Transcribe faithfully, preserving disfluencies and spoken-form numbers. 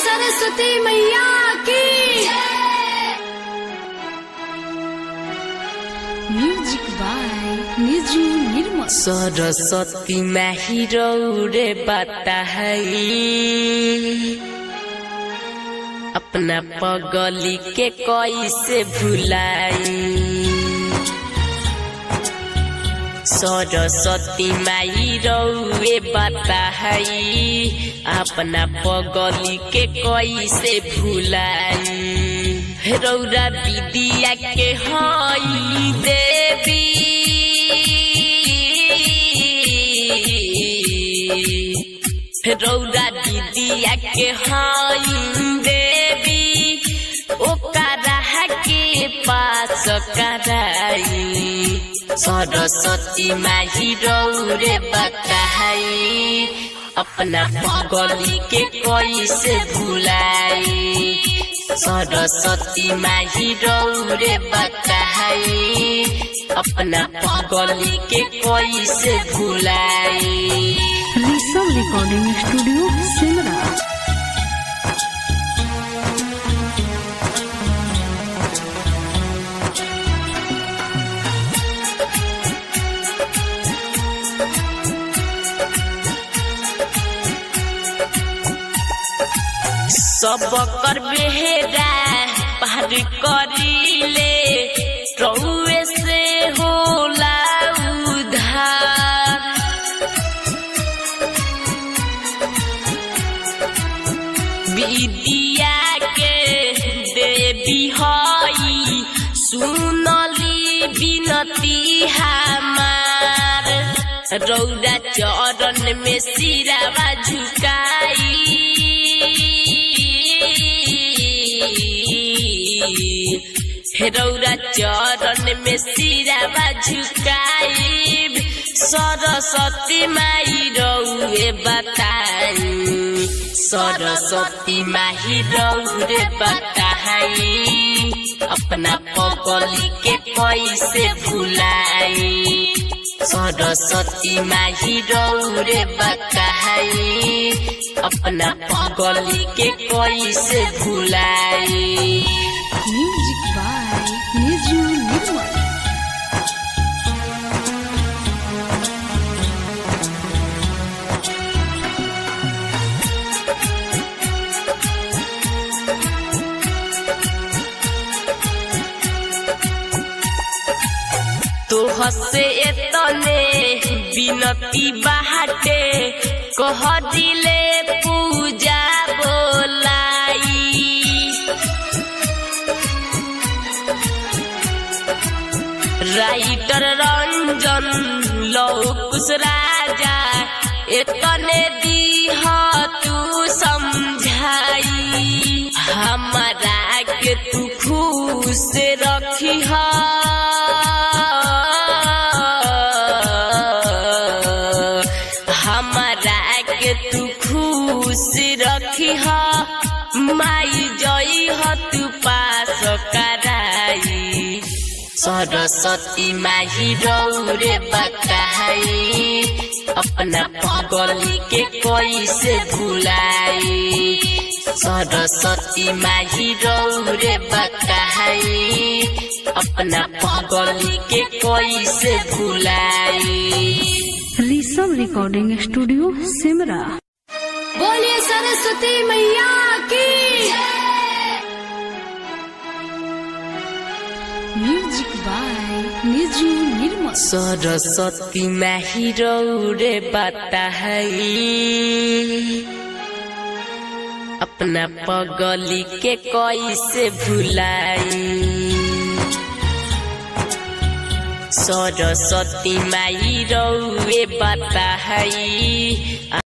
सरस्वती मैया की music by Niju Nirmal. Saraswati माही रौरे बता है अपना पगली के कैसे भुलाई। सरस्वती माई रौरे बता है अपना पगली के कैसे भुलाई। रौरा विद्या के हई देवी रौरा विद्या के हई देवी ओकरा के पास कराई। सरस्वती माही रौरे बताई अपना पगली के कैसे भुलाई। सरस्वती माही रौरे बताई अपना पगली के कैसे भुलाई। Rishabh recording studio Simra. सब कर बेहरा पार करीले रौए से होला उधार। विद्या के देवी हई सुनली बिनती हमार। रौरा चरण में सिरावा झुकाई रौरा चरण में सिरावा झुकाई। सरस्वती माई रौरे बताई सरस्वती माही रौरे बताई अपना पगली के कैसे भुलाई। सरस्वती माही रौरे बताई अपना पगली के कैसे भुलाई। Music by Niju Nirmal. तो हसे एतने बिनती बाटे कह दिले पूजा बोलाई। राइटर रंजन लौकुश राजा एतने दीह तू समझाई। हमारा के तू खुश रखी हमारा के तू खुश रखी माई जई ह तू पास कराई। सरस्वती माही रौरे बताई अपना पगली के कैसे भुलाई। सरस्वती माही रौरे बताई अपना पगली के कैसे भुलाई। Rishabh recording studio Simra. बोलिए सरस्वती मैया की म्यूजिक बाय निजू निर्मल। सरस्वती माही रौरे बताई अपना पगली के कैसे भुलाई। सरस्वती माई रौरे बताई